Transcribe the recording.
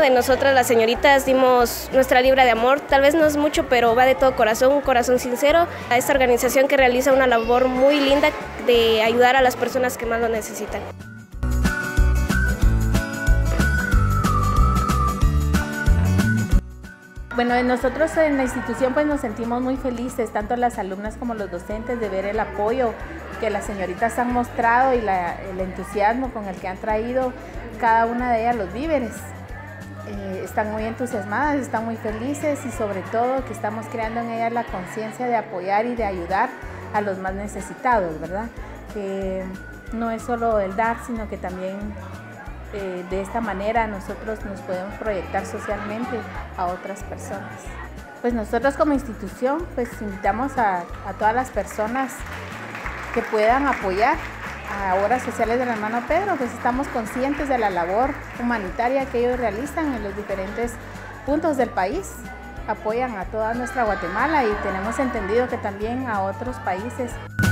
de nosotras las señoritas dimos nuestra libra de amor, tal vez no es mucho, pero va de todo corazón, un corazón sincero, a esta organización que realiza una labor muy linda de ayudar a las personas que más lo necesitan. Bueno, nosotros en la institución pues nos sentimos muy felices, tanto las alumnas como los docentes, de ver el apoyo que las señoritas han mostrado y el entusiasmo con el que han traído cada una de ellas los víveres. Están muy entusiasmadas, están muy felices y sobre todo que estamos creando en ellas la conciencia de apoyar y de ayudar a los más necesitados, ¿verdad? Que no es solo el dar, sino que también de esta manera nosotros nos podemos proyectar socialmente a otras personas. Pues nosotros como institución pues invitamos a todas las personas que puedan apoyar a Obras Sociales del Hermano Pedro, pues estamos conscientes de la labor humanitaria que ellos realizan en los diferentes puntos del país. Apoyan a toda nuestra Guatemala y tenemos entendido que también a otros países.